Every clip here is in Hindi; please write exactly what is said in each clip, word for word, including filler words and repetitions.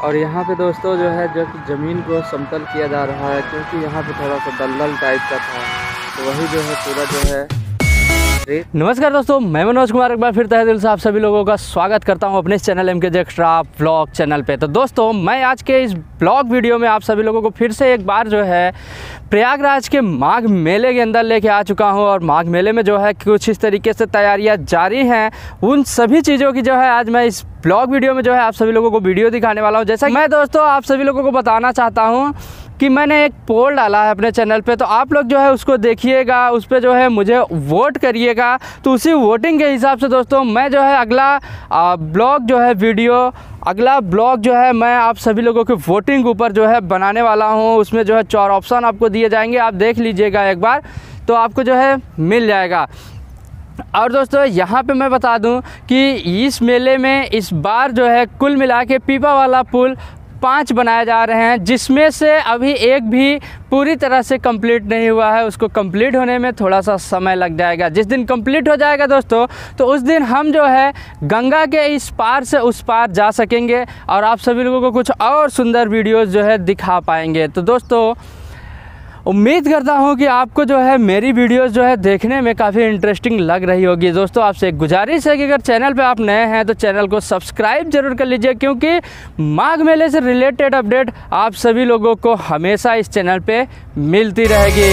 और यहाँ पे दोस्तों जो है जो कि ज़मीन को समतल किया जा रहा है, क्योंकि यहाँ पे थोड़ा सा दलदल टाइप का था, तो वही जो है पूरा जो है। नमस्कार दोस्तों, मैं मनोज कुमार एक बार फिर तहे दिल से आप सभी लोगों का स्वागत करता हूं अपने इस चैनल एम के जे एक्स्ट्रा व्लॉग चैनल पे। तो दोस्तों मैं आज के इस ब्लॉग वीडियो में आप सभी लोगों को फिर से एक बार जो है प्रयागराज के माघ मेले के अंदर लेके आ चुका हूं। और माघ मेले में जो है कुछ इस तरीके से तैयारियां जारी हैं, उन सभी चीज़ों की जो है आज मैं इस ब्लॉग वीडियो में जो है आप सभी लोगों को वीडियो दिखाने वाला हूँ। जैसा मैं दोस्तों आप सभी लोगों को बताना चाहता हूँ कि मैंने एक पोल डाला है अपने चैनल पे, तो आप लोग जो है उसको देखिएगा, उस पर जो है मुझे वोट करिएगा। तो उसी वोटिंग के हिसाब से दोस्तों मैं जो है अगला ब्लॉग जो है वीडियो अगला ब्लॉग जो है मैं आप सभी लोगों की वोटिंग ऊपर जो है बनाने वाला हूँ। उसमें जो है चार ऑप्शन आपको दिए जाएंगे, आप देख लीजिएगा एक बार, तो आपको जो है मिल जाएगा। और दोस्तों यहाँ पे मैं बता दूं कि इस मेले में इस बार जो है कुल मिला के पीपा वाला पुल पाँच बनाए जा रहे हैं, जिसमें से अभी एक भी पूरी तरह से कंप्लीट नहीं हुआ है। उसको कंप्लीट होने में थोड़ा सा समय लग जाएगा। जिस दिन कंप्लीट हो जाएगा दोस्तों, तो उस दिन हम जो है गंगा के इस पार से उस पार जा सकेंगे और आप सभी लोगों को कुछ और सुंदर वीडियोस जो है दिखा पाएंगे। तो दोस्तों उम्मीद करता हूं कि आपको जो है मेरी वीडियोस जो है देखने में काफ़ी इंटरेस्टिंग लग रही होगी। दोस्तों आपसे एक गुजारिश है कि अगर चैनल पे आप नए हैं तो चैनल को सब्सक्राइब जरूर कर लीजिए, क्योंकि माघ मेले से रिलेटेड अपडेट आप सभी लोगों को हमेशा इस चैनल पे मिलती रहेगी।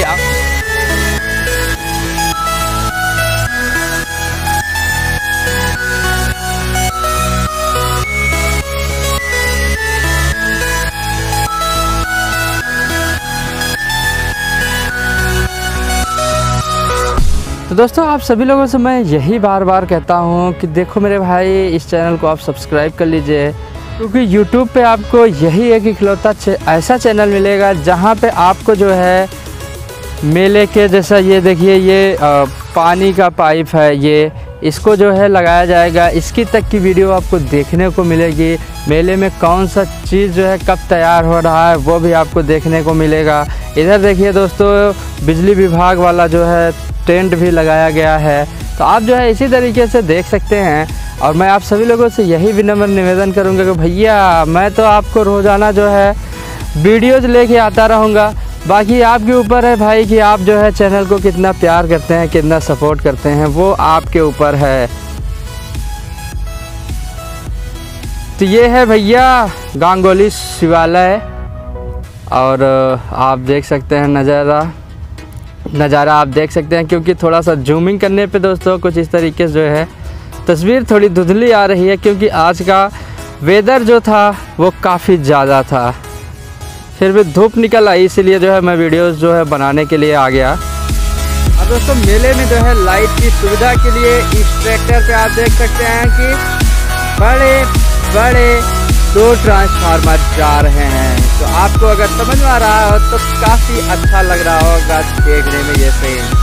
तो दोस्तों आप सभी लोगों से मैं यही बार बार कहता हूँ कि देखो मेरे भाई, इस चैनल को आप सब्सक्राइब कर लीजिए, क्योंकि यूट्यूब पे आपको यही एक इकलौता ऐसा चैनल मिलेगा जहाँ पे आपको जो है मेले के जैसा, ये देखिए ये आ, पानी का पाइप है, ये इसको जो है लगाया जाएगा, इसकी तक की वीडियो आपको देखने को मिलेगी। मेले में कौन सा चीज़ जो है कब तैयार हो रहा है वो भी आपको देखने को मिलेगा। इधर देखिए दोस्तों बिजली विभाग वाला जो है टेंट भी लगाया गया है, तो आप जो है इसी तरीके से देख सकते हैं। और मैं आप सभी लोगों से यही विनम्र निवेदन करूंगा कि भैया मैं तो आपको रोज़ाना जो है वीडियोज़ लेके आता रहूँगा, बाकी आपके ऊपर है भाई कि आप जो है चैनल को कितना प्यार करते हैं, कितना सपोर्ट करते हैं, वो आपके ऊपर है। तो ये है भैया गांगोली शिवालय, और आप देख सकते हैं नज़ारा नज़ारा आप देख सकते हैं, क्योंकि थोड़ा सा जूमिंग करने पे दोस्तों कुछ इस तरीके से जो है तस्वीर थोड़ी धुंधली आ रही है, क्योंकि आज का वेदर जो था वो काफ़ी ज़्यादा था, फिर भी धूप निकल आई, इसीलिए जो है मैं वीडियोस जो है बनाने के लिए आ गया। अब दोस्तों मेले में जो है लाइट की सुविधा के लिए इस ट्रैक्टर पे आप देख सकते हैं कि बड़े बड़े दो ट्रांसफार्मर जा रहे हैं। तो आपको अगर समझ में आ रहा हो तो काफ़ी अच्छा लग रहा होगा देखने में ये सीन।